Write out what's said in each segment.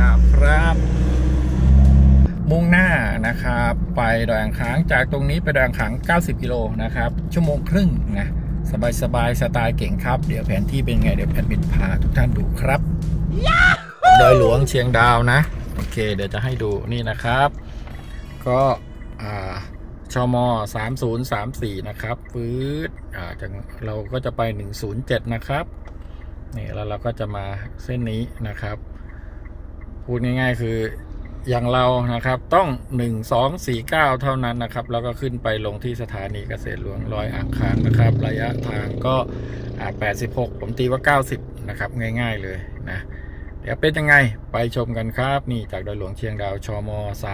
ดาวครับมุ่งหน้านะครับไปดอยอ่างขางจากตรงนี้ไปดอยอ่างขาง90 กิโลนะครับชั่วโมงครึ่งนะสบายสไตล์เก่งครับเดี๋ยวแผนที่เป็นไงเดี๋ยวแอดมินพาทุกท่านดูครับดอยหลวงเชียงดาวนะโอเคเดี๋ยวจะให้ดูนี่นะครับก็ชม3034นะครับฟืดจากเราก็จะไป107นะครับนี่แล้วเราก็จะมาเส้นนี้นะครับพูดง่ายๆคืออย่างเรานะครับต้อง1249เท่านั้นนะครับแล้วก็ขึ้นไปลงที่สถานีเกษตรหลวงดอยอ่างขางนะครับระยะทางก็86ผมตีว่า90นะครับง่ายๆเลยนะเดี๋ยวเป็นยังไงไปชมกันครับนี่จากดอยหลวงเชียงดาวชม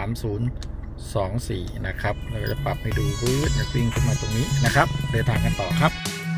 3024นะครับเราจะปรับให้ดูวืดวิ่งขึ้นมาตรงนี้นะครับเดินทางกันต่อครับ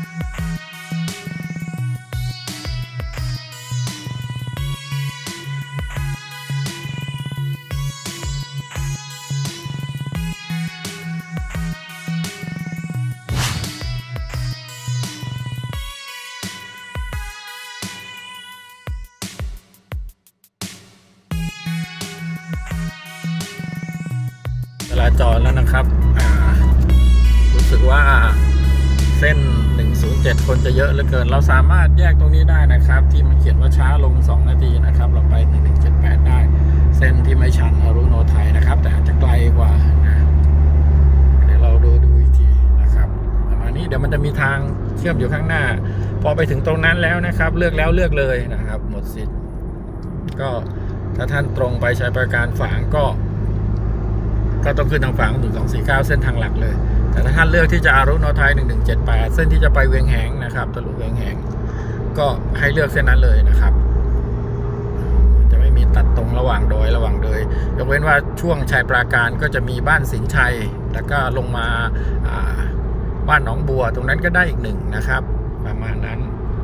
จราจรแล้วนะครับรู้สึกว่าเส้น107คนจะเยอะเหลือเกินเราสามารถแยกตรงนี้ได้นะครับที่มันเขียนว่าช้าลง2นาทีนะครับเราไป1178ได้เส้นที่ไม่ชันอรุโนไทยนะครับแต่อาจจะไกลกว่านะเดี๋ยวเราดูอีกทีนะครับประมาณนี้เดี๋ยวมันจะมีทางเชื่อมอยู่ข้างหน้าพอไปถึงตรงนั้นแล้วนะครับเลือกแล้วเลือกเลยนะครับหมดสิทธิ์ก็ถ้าท่านตรงไปใช้บริการฝางก็ต้องขึ้นทางฝั่ง1249เส้นทางหลักเลยแต่ถ้าท่านเลือกที่จะอารุโนไทย1178เส้นที่จะไปเวียงแหงนะครับทะลุเวียงแหงก็ให้เลือกเส้นนั้นเลยนะครับจะไม่มีตัดตรงระหว่างดอยยกเว้นว่าช่วงชัยปราการก็จะมีบ้านสินชัยแล้วก็ลงมาบ้านหนองบัวตรงนั้นก็ได้อีกหนึ่งนะครับประมาณนั้น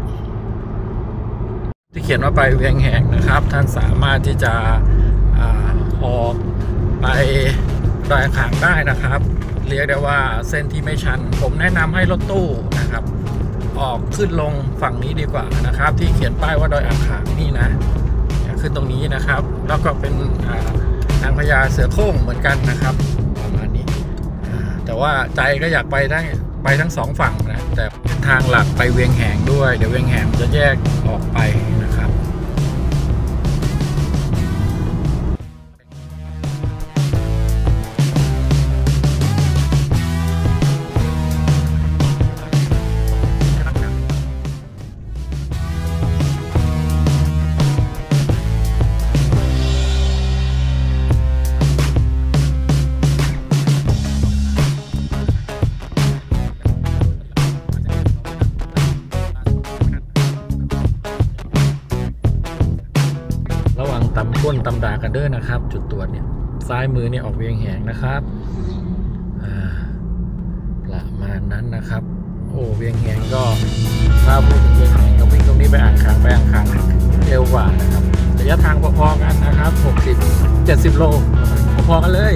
ที่เขียนว่าไปเวียงแหงนะครับท่านสามารถที่จะออกไปดอยอ่างขางได้นะครับเรียกได้ว่าเส้นที่ไม่ชันผมแนะนำให้รถตู้นะครับออกขึ้นลงฝั่งนี้ดีกว่านะครับที่เขียนป้ายว่าดอยอ่างขางนี่นะขึ้นตรงนี้นะครับแล้วก็เป็นนางพญาเสือโคร่งเหมือนกันนะครับประมาณนี้แต่ว่าใจก็อยากไปทั้งสองฝั่งนะแต่ทางหลักไปเวียงแหงด้วยเดี๋ยวเวียงแหงจะแยกออกไปนะครับตำก้นตำดากันเด้อนะครับจุดตรวจเนี่ยซ้ายมือเนี่ยออกเวียงแหงนะครับประมาณนั้นนะครับโอ้เวียงแหงก็ถ้าพูดถึงเวียงแหงก็วิ่งตรงนี้ไปอ่างขางเร็วกว่านะครับระยะทางพอๆกันนะครับ60-70 โลพอๆกันเลย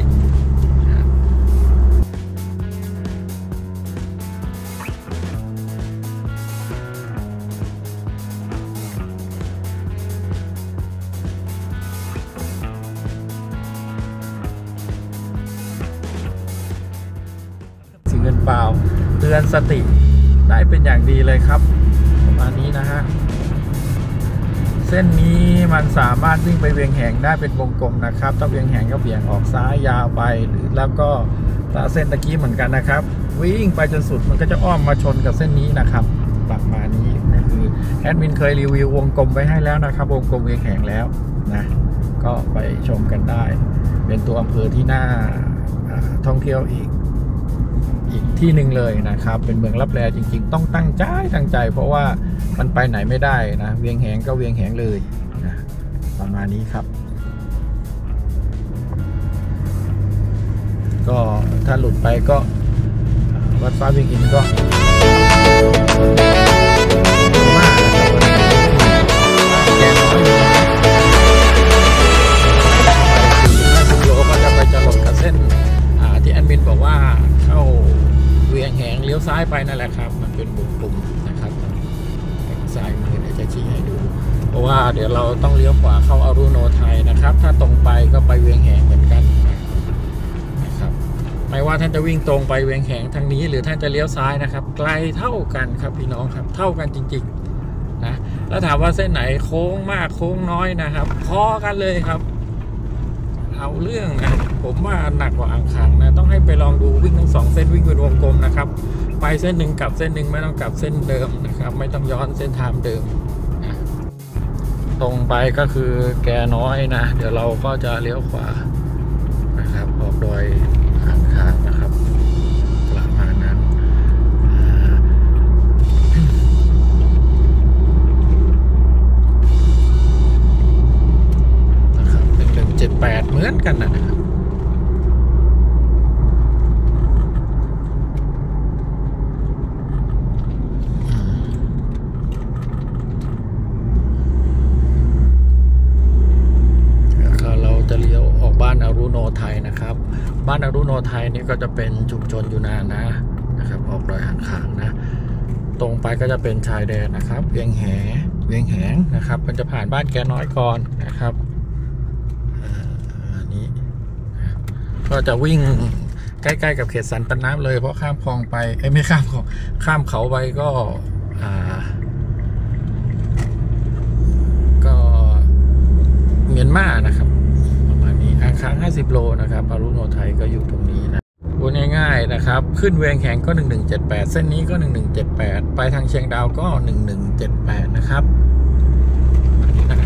เงินเปล่าเตือนสติได้เป็นอย่างดีเลยครับประมาณนี้นะฮะเส้นนี้มันสามารถวิ่งไปเวียงแหงได้เป็นวงกลมนะครับถ้าเวียงแหงก็เบี่ยงออกซ้ายยาวไปหรือแล้วก็เส้นตะกี้เหมือนกันนะครับวิ่งไปจนสุดมันก็จะอ้อมมาชนกับเส้นนี้นะครับประมาณนี้ก็คือแอดมินเคยรีวิววงกลมไว้ให้แล้วนะครับวงกลมเวียงแหงแล้วนะก็ไปชมกันได้เป็นตัวอำเภอที่น่าท่องเที่ยวอีกที่หนึ่งเลยนะครับเป็นเมืองลับแลจริงๆต้องตั้งใจเพราะว่ามันไปไหนไม่ได้นะเวียงแหงก็เวียงแหงเลยนะประมาณนี้ครับก็ถ้าหลุดไปก็วัดฟ้าเวียงอินก็มากนะครับแกน้อยอยู่50 โลก็จะไปจรดกับเส้นที่แอดมินบอกว่าเข้าเวียงแหงเลี้ยวซ้ายไปนั่นแหละครับมันเป็นปุ่มนะครับทางซ้ายมือเดี๋ยวจะชี้ให้ดูเพราะว่าเดี๋ยวเราต้องเลี้ยวขวาเข้าอรุโนไทยนะครับ ถ้าตรงไปก็ไปเวียงแหงเหมือนกันนะครับไม่ว่าท่านจะวิ่งตรงไปเวียงแหงทางนี้หรือท่านจะเลี้ยวซ้ายนะครับไกลเท่ากันครับพี่น้องครับเท่ากันจริงๆนะแล้วถามว่าเส้นไหนโค้งมากโค้งน้อยนะครับพอกันเลยครับเอาเรื่องนะผมว่าหนักกว่าอ่างขางนะต้องให้ไปลองดูวิ่งทั้ง2เส้นวิ่งเป็นวงกลมนะครับไปเส้นหนึ่งกับเส้นหนึ่งไม่ต้องกลับเส้นเดิมนะครับไม่ต้องย้อนเส้นทางเดิมนะตรงไปก็คือแกน้อยนะเดี๋ยวเราก็จะเลี้ยวขวานะครับออกดอยอ่างขางนะครับประมาณนั้นนะครับ1178เหมือนกันนะครับจะเลี้ยวออกบ้านอรุโนไทยนะครับบ้านอรุโนไทยนี่ก็จะเป็นชุมชนอยู่นานนะครับออกดอยอ่างขางนะตรงไปก็จะเป็นชายแดนนะครับเวียงแหงนะครับมันจะผ่านบ้านแกน้อยก่อนนะครับอันนี้ก็จะวิ่งใกล้ๆกับเขตสันตน้ำเลยเพราะข้ามคลองไปไม่ข้ามคลองข้ามเขาไปก็เมียนมานะครับอ่างขาง50 โลนะครับอรุโนไทยก็อยู่ตรงนี้นะพูดง่ายๆนะครับขึ้นเวียงแหงก็1178เส้นนี้ก็1178ไปทางเชียงดาวก็1178นะครับอันนี้นะ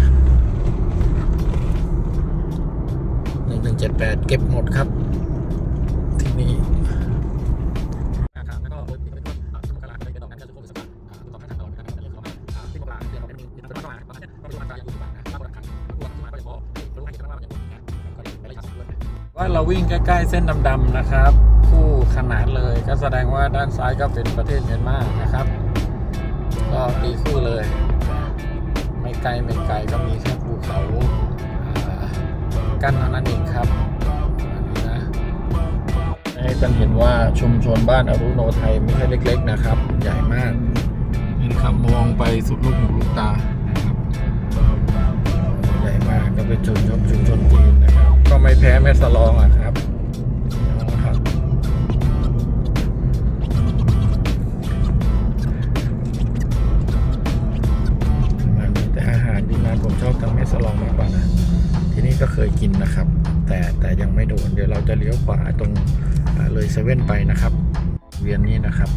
1178เก็บหมดครับที่นี่อ่างขางแล้วก็เป็นต้นสมุทรสาครเป็นดอกนั้นจะโค้งสะพานต่อข้างทางตลอดนะครับเรื่องของที่ปลาเรื่องของเป็นต้นไม้ประมาณนี้ก็เป็นอันตรายอยู่บ้างนะบางคนขังพวกที่มาก็จะพอรู้ให้กันว่าอย่างว่าเราวิ่งใกล้ๆเส้นดำๆนะครับคู่ขนานเลยก็แสดงว่าด้านซ้ายก็เป็นประเทศเมียนมานะครับก็ตีคู่เลยไม่ไกลก็มีแค่ภูเขากั้นเท่านั้นเองครับอันนี้นะให้ท่านเห็นว่าชุมชนบ้านอรุโนไทยไม่ใช่เล็กๆนะครับใหญ่มากนี่ครับมองไปสุดลูกหูลูกตานะครับใหญ่มากก็เป็นชุมชนจีนนะครับก็ไม่แพ้แม่สลองครับแต่อาหารยูนานผมชอบทางแม่สลองมากกว่านะที่นี่ก็เคยกินนะครับแต่ยังไม่โดนเดี๋ยวเราจะเลี้ยวขวาตรงเลยเซเว่นไปนะครับเวียนนี้นะครับ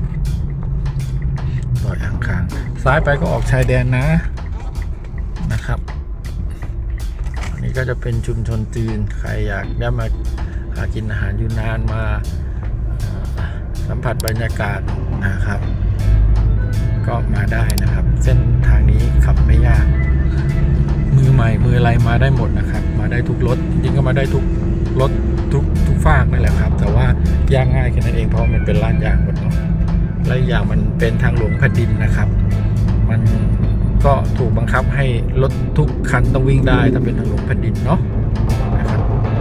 ดอยอ่างขางซ้ายไปก็ออกชายแดนนะครับนี่ก็จะเป็นชุมชนจีนใครอยากได้มากินอาหารยูนานมาสัมผัสบรรยากาศนะครับก็มาได้นะครับเส้นทางนี้ขับไม่ยากมือใหม่มืออะไรมาได้หมดนะครับมาได้ทุกรถจริงๆก็มาได้ทุกรถทุกฝากนั่นแหละครับแต่ว่ายากง่ายแค่นั้นเองเพราะมันเป็นลาดยางหมดเนาะและอย่างมันเป็นทางหลวงแผ่นดินนะครับมันก็ถูกบังคับให้รถทุกคันต้องวิ่งได้ถ้าเป็นทางหลวงแผ่นดินเนาะนะครับ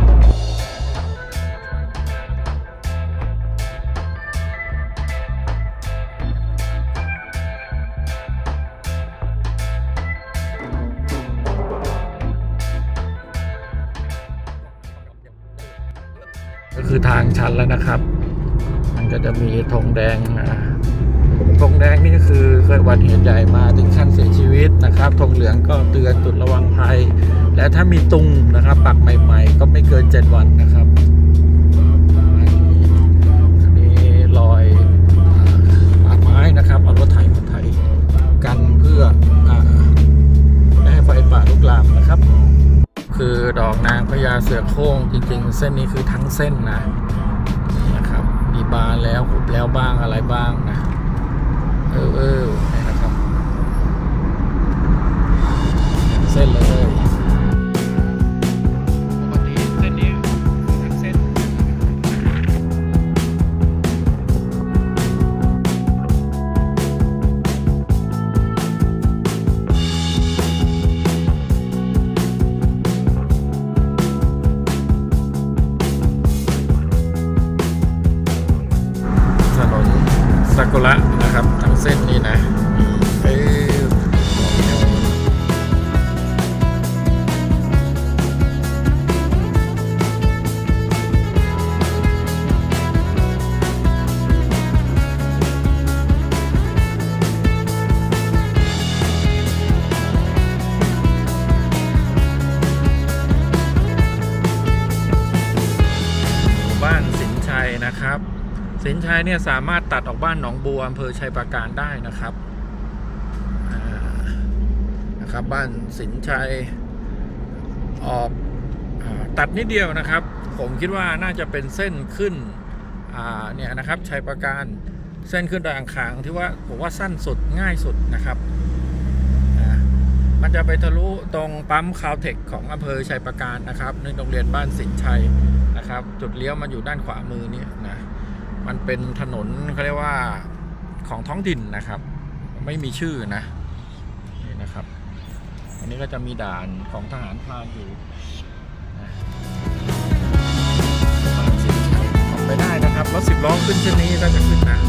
ก็คือทางชันแล้วนะครับมันก็จะมีธงแดงนี่ก็คือเคยอุบัติเหตุใหญ่มาถึงขั้นเสียชีวิตนะครับธงเหลืองก็เตือนจุดระวังภัยและถ้ามีตุงนะครับปักใหม่ๆก็ไม่เกิน7 วันนะครับอันนี้รอยป่าไม้นะครับเอารถไถมาไถกันเพื่อไม่ให้ไฟป่าลุกลามนะครับคือดอกนางพญาเสือโคร่งจริงๆเส้นนี้คือทั้งเส้นนะครับมีบานแล้วหุบแล้วบ้างอะไรบ้างนะนะครับเส้นเลยปกติเส้นนี้ทั้งเส้นถนนซากุระนะครับทั้งเส้นนี้นะสินชัยเนี่ยสามารถตัดออกบ้านหนองบัวอำเภอชัยปราการได้นะครับบ้านสินชัยออกตัดนิดเดียวนะครับผมคิดว่าน่าจะเป็นเส้นขึ้นเนี่ยนะครับชัยปราการเส้นขึ้นดอยอ่างขางที่ว่าผมว่าสั้นสุดง่ายสุดนะครับมันจะไปทะลุตรงปั๊มคาวเทคของอำเภอชัยปราการนะครับในโรงเรียนบ้านสินชัยนะครับจุดเลี้ยวมันอยู่ด้านขวามือเนี่ยนะมันเป็นถนนเขาเรียกว่าของท้องถิ่นนะครับไม่มีชื่อนะนี่นะครับอันนี้ก็จะมีด่านของทหารพรานอยู่นะสินชัยออกไปได้นะครับรถ10 ล้อขึ้นเช่นนี้ก็จะขึ้นนะ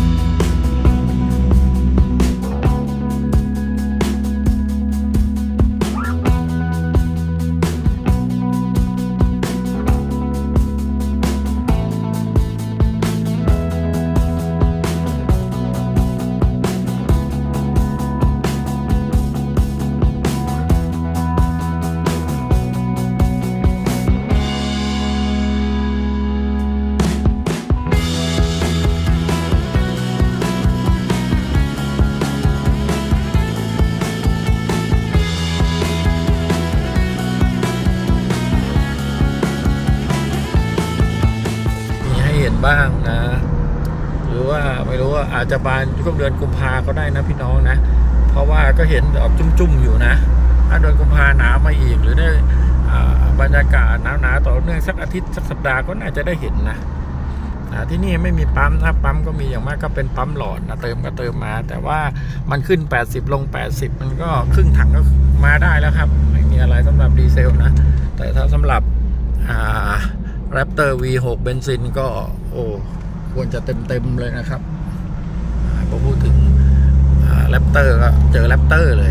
บ้างนะหรือว่าไม่รู้ว่าอาจจะบานช่วงเดือนกุมภาก็ได้นะพี่น้องนะเพราะว่าก็เห็นออกจุ่มๆอยู่นะถ้าเดือนกุมภาหนาวมาอีกหรือได้บรรยากาศหนาวต่อเนื่องสักอาทิตย์สักสัปดาห์ก็น่าจะได้เห็นนะที่นี่ไม่มีปั๊มนะปั๊มก็มีอย่างมากก็เป็นปั๊มหลอดนะเติมก็เติมมาแต่ว่ามันขึ้น80ลง80มันก็ครึ่งถังก็มาได้แล้วครับไม่มีอะไรสำหรับดีเซลนะแต่ถ้าสำหรับRaptor V6 เบนซินก็ควรจะเต็มเลยนะครับพอพูดถึงRaptorก็เจอRaptorเลย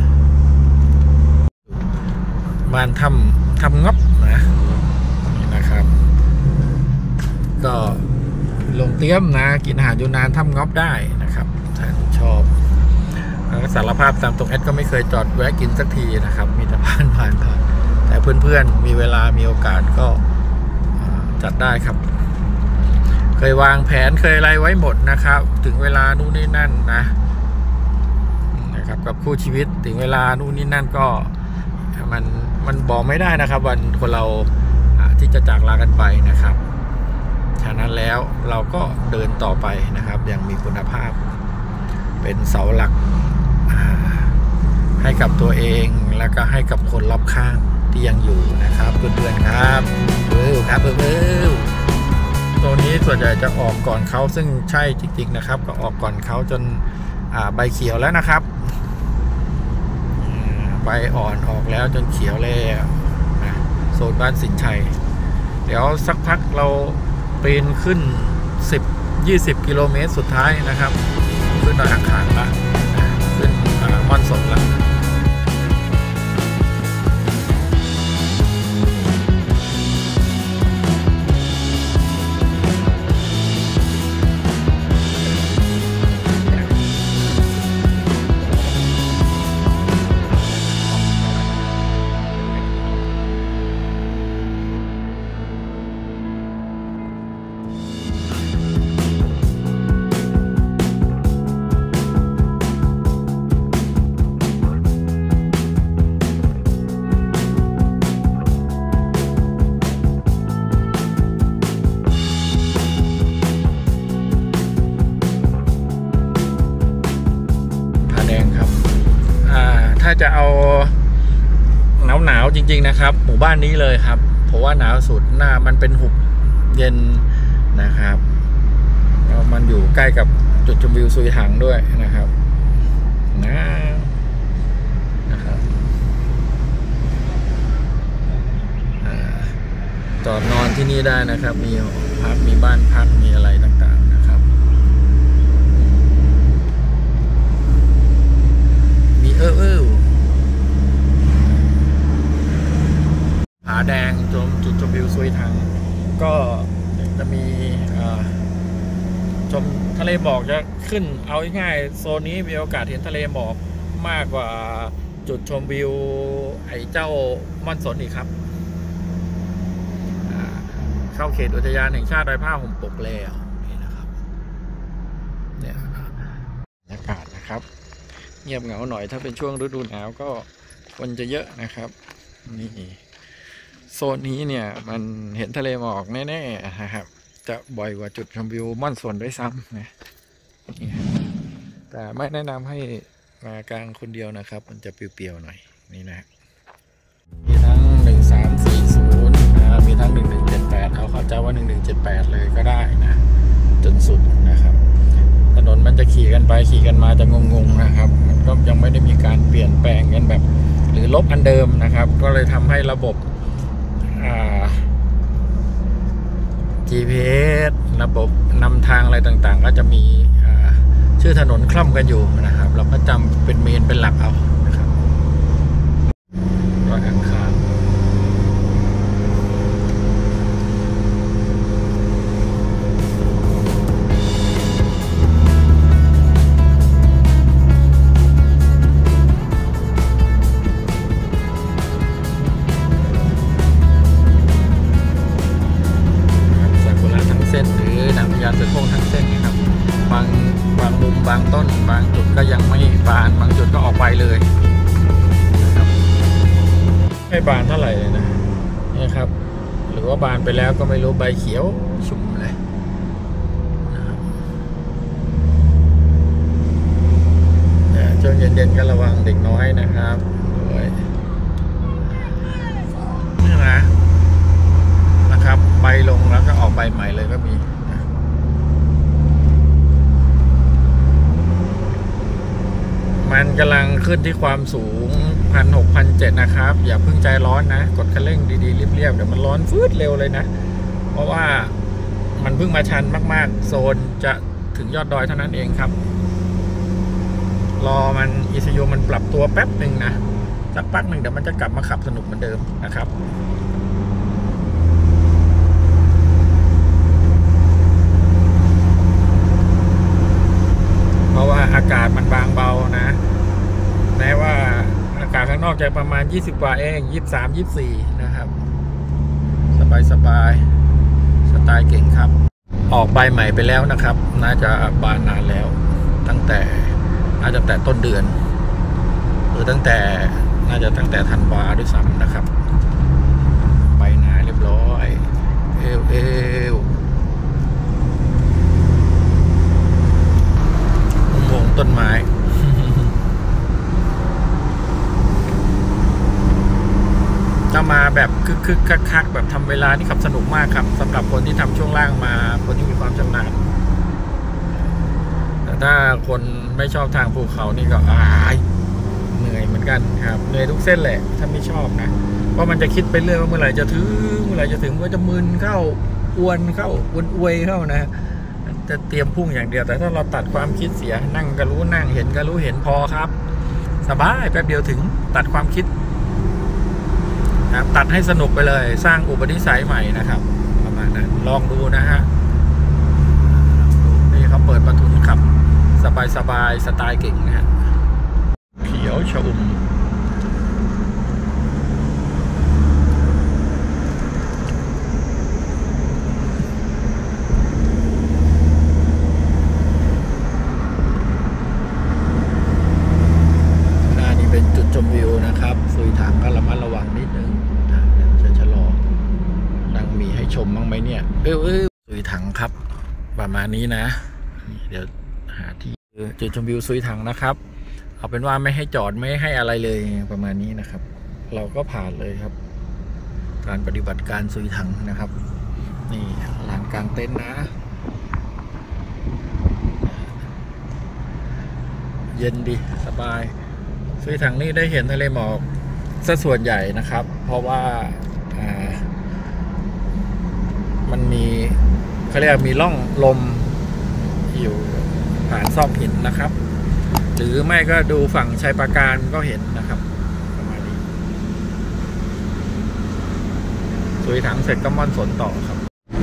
บ้านทำงบนะนี่นะครับก็ลงเตี้ยมนะกินอาหารยูนานทำงบได้นะครับถ้าชอบสารภาพตามตรงแอดก็ไม่เคยจอดแวะกินสักทีนะครับมีแต่ผ่านแต่เพื่อนๆมีเวลามีโอกาสก็จัดได้ครับเคยวางแผนเคยอะไรไว้หมดนะครับถึงเวลานู่นนี่นั่นนะครับกับคู่ชีวิตถึงเวลานู่นนี่นั่นก็มันบอกไม่ได้นะครับวันคนเราที่จะจากลากันไปนะครับฉะนั้นแล้วเราก็เดินต่อไปนะครับอย่างมีคุณภาพเป็นเสาหลักให้กับตัวเองแล้วก็ให้กับคนรอบข้างที่ยังอยู่นะครับเพื่อนๆครับครับตัวนี้ส่วนใหญ่จะออกก่อนเขาซึ่งใช่จริงๆนะครับก็ออกก่อนเขาจนใบเขียวแล้วนะครับใบอ่อนออกแล้วจนเขียวแล้วนะโซนบ้านสินชัยเดี๋ยวสักพักเราปีนขึ้น10-20 กิโลเมตรสุดท้ายนะครับขึ้นดอยอ่างขางละขึ้นม่อนสนละถ้าจะเอาหนาวจริงๆนะครับหมู่บ้านนี้เลยครับเพราะว่าหนาวสุดหน้ามันเป็นหุบเย็นนะครับแล้วมันอยู่ใกล้กับจุดชมวิวซุยถังด้วยนะครับนะครับจอดนอนที่นี่ได้นะครับมีพักมีบ้านพักมีอะไรต่างๆนะครับมีผาแดงจุดชมวิวซุยถังก็จะมีชมทะเลหมอกจะขึ้นเอาง่ายๆโซนนี้มีโอกาสเห็นทะเลหมอกมากกว่าจุดชมวิวไอ้เจ้าม่อนสนอีกครับเข้าเขตอุทยานแห่งชาติดอยผ้าห่มปกแล้วนี่นะครับนะครับเงียบเหงาหน่อยถ้าเป็นช่วงฤดูหนาวก็คนจะเยอะนะครับนี่โซนนี้เนี่ยมันเห็นทะเลหมอกแน่ๆนะครับจะบ่อยกว่าจุดชมวิวม่อนสวนด้วยซ้ำนะแต่ไม่แนะนำให้มากลางคนเดียวนะครับมันจะเปลี่ยวๆหน่อยนี่นะมีทั้ง1340มีทั้ง1178เขาเข้าใจว่า1178เลยก็ได้นะจนสุดนะครับถนนมันจะขี่กันไปขี่กันมาจะงงๆนะครับมันก็ยังไม่ได้มีการเปลี่ยนแปลงกันแบบหรือลบอันเดิมนะครับก็เลยทำให้ระบบGPS ระบบนำทางอะไรต่างๆก็จะมีชื่อถนนคล่ำกันอยู่นะครับเราก็จำเป็นเมนเป็นหลักเอานะครับรอยอังคารบางต้นบางจุดก็ยังไม่บานบางจุดก็ออกไปเลยนะครับไม่บานเท่าไหร่เลยนะนี่ครับหรือว่าบานไปแล้วก็ไม่รู้ใบเขียวชุ่มเลยนะครับช่วงเย็นๆก็ระวังเด็กน้อยนะครับด้วยนี่นะครับใบลงแล้วก็ออกใบใหม่เลยก็มีมันกำลังขึ้นที่ความสูง1,600 1,700นะครับอย่าเพิ่งใจร้อนนะกดคันเร่งดีๆเรียบๆเดี๋ยวมันร้อนฟืดเร็วเลยนะเพราะว่ามันเพิ่งมาชันมากๆโซนจะถึงยอดดอยเท่านั้นเองครับรอมัน ECU มันปรับตัวแป๊บหนึ่งนะสักพักหนึ่งเดี๋ยวมันจะกลับมาขับสนุกเหมือนเดิมนะครับเพราะว่าอากาศมันบางเบานะแม้ว่าอากาศข้างนอกจะประมาณ20กว่าเอง23 24นะครับสบายสไตล์เก่งครับออกใบใหม่ไปแล้วนะครับน่าจะบานนานแล้วตั้งแต่ต้นเดือนหรือตั้งแต่ธันวาด้วยซ้ำนะครับใบหนาเรียบร้อยต้นไม้ถ้ามาแบบคึกคักแบบทำเวลานี่ขับสนุกมากครับสำหรับคนที่ทำช่วงล่างมาคนที่มีความชำนาญแต่ถ้าคนไม่ชอบทางภูเขานี่ก็เหนื่อยเหมือนกันครับเหนื่อยทุกเส้นแหละถ้าไม่ชอบนะเพราะมันจะคิดไปเรื่อยว่าเมื่อไหร่จะถึงก็จะมึนเข้าอวยเข้านะจะเตรียมพุ่งอย่างเดียวแต่ถ้าเราตัดความคิดเสียนั่งก็รู้นั่งเห็นก็รู้เห็นพอครับสบายแป๊บเดียวถึงตัดความคิดนะตัดให้สนุกไปเลยสร้างอุปนิสัยใหม่นะครับประมาณนั้นลองดูนะฮะนี่เขาเปิดประทุนขับสบายสไตล์เก่งนะฮะเขียวชอุ่มชมวิวนะครับซุยถังก็ระมัดระวังนิดนึงจะชะลอดังมีให้ชมบ้างไหมเนี่ยซุยถังครับประมาณนี้นะเดี๋ยวหาที่จุดชมวิวซุยถังนะครับเอาเป็นว่าไม่ให้จอดไม่ให้อะไรเลยประมาณนี้นะครับเราก็ผ่านเลยครับการปฏิบัติการซุยถังนะครับนี่ลานกลางเต็นท์นะเย็นดีสบายซุยถังนี่ได้เห็นทะเลหมอกซะส่วนใหญ่นะครับเพราะว่ามันมีเขาเรียกมีร่องลมอยู่ผ่านซอกหินนะครับหรือไม่ก็ดูฝั่งชัยปราการก็เห็นนะครับประมาณนี้ซุยถังเสร็จก็ม่อนสนต่อครับ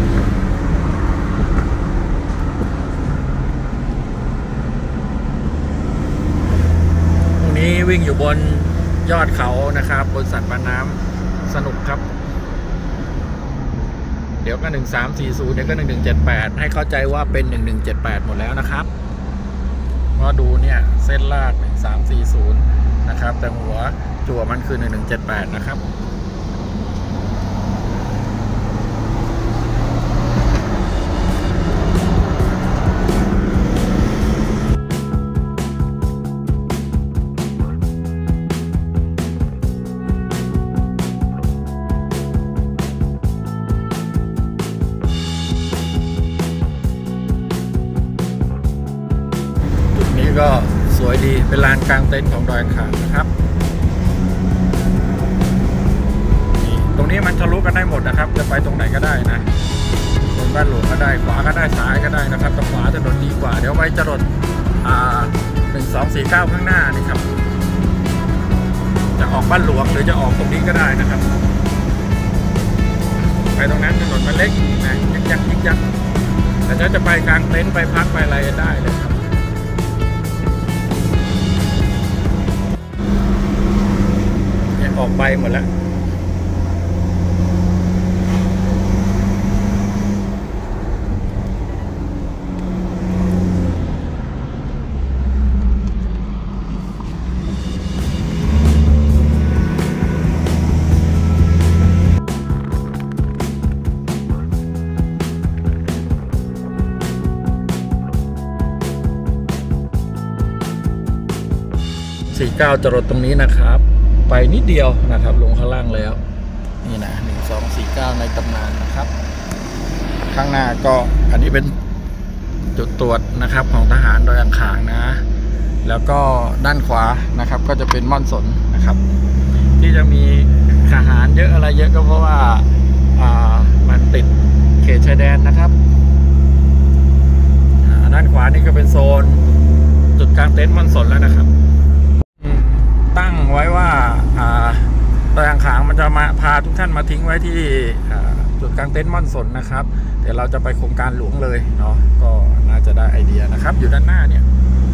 วิ่งอยู่บนยอดเขานะครับบนสันปะน้ำสนุกครับเดี๋ยวก็1340เดี๋ยวก็1178ให้เข้าใจว่าเป็น1178หมดแล้วนะครับเพราะดูเนี่ยเส้นลาก1340นะครับแต่หัวจั่วมันคือ1178นะครับก็สวยดีเป็นลานกลางเต็นท์ของดอยอังขางนะครับตรงนี้มันทะลุกันได้หมดนะครับจะไปตรงไหนก็ได้นะบนบ้านหลวงก็ได้ขวาก็ได้ซ้ายก็ได้นะครับแต่ขวาถนนดีกว่าเดี๋ยวไว้จะรถ1249ข้างหน้านี่ครับจะออกบ้านหลวงหรือจะออกตรงนี้ก็ได้นะครับไปตรงนั้นถนนมันเล็กนะยิกยักแต่ถ้าจะไปกลางเต็นท์ไปพักไปอะไรได้เลยครับออกไปหมดแล้ว49จรดตรงนี้นะครับไปนิดเดียวนะครับลงข้างล่างแล้วนี่นะ1249ในตำนานนะครับข้างหน้าก็อันนี้เป็นจุดตรวจนะครับของทหารดอยอังขางนะแล้วก็ด้านขวานะครับก็จะเป็นม่อนสนนะครับที่จะมีทหารเยอะอะไรเยอะก็เพราะว่ามันติดเขตชายแดนนะครับด้านขวานี่ก็เป็นโซนจุดกลางเต็นท์ม่อนสนแล้วนะครับตั้งไว้ว่าดอยอังขางมันจะมาพาทุกท่านมาทิ้งไว้ที่จุดกลางเต็นท์ม่อนสนนะครับเดี๋ยวเราจะไปโครงการหลวงเลยเนาะก็น่าจะได้ไอเดียนะครับอยู่ด้านหน้าเนี่ย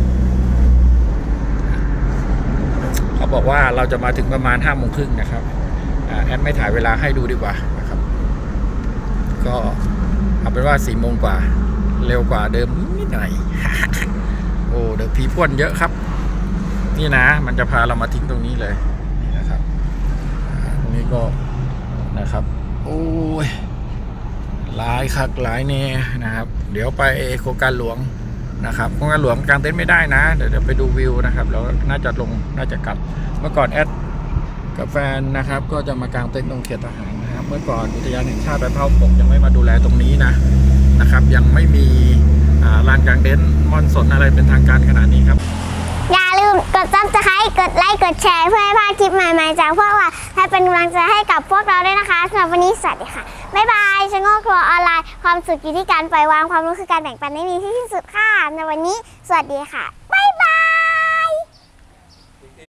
เขาบอกว่าเราจะมาถึงประมาณ5:30นะครับแอดไม่ถ่ายเวลาให้ดูดีกว่านะครับก็เอาเป็นว่า4 โมงกว่าเร็วกว่าเดิมนิดหน่อย โอ้เดี๋ยวผีพ่วนเยอะครับนี่นะมันจะพาเรามาทิ้งตรงนี้เลยนี่นะครับตรงนี้ก็นะครับโอ้ยหลายคักหลายแน่นะครับเดี๋ยวไปโครงการหลวงนะครับโครงการหลวงกลางเต็นท์ไม่ได้นะเดี๋ยวไปดูวิวนะครับแล้วน่าจะกลับเมื่อก่อนแอดกับแฟนนะครับก็จะมากางเต็นท์ตรงเขตทหารนะครับเมื่อก่อนอุทยานแห่งชาติดอยพะเฮาปกยังไม่มาดูแลตรงนี้นะครับยังไม่มีลานกลางเต็นท์ม่อนสนอะไรเป็นทางการขนาดนี้ครับอย่าลืมกดซับสไครต์กดไลค์กดแชร์เพื่อให้พลาดคลิปใหม่ๆจากพวกเราและเป็นกำลังใจให้กับพวกเราด้วยนะคะสำหรับวันนี้สวัสดีค่ะบ๊ายบายชะโงกครัวออนไลน์ความสุขอยู่ที่การปล่อยวางความรู้คือการแบ่งปันไม่มีที่สิ้นสุดค่ะในวันนี้สวัสดีค่ะบ๊าย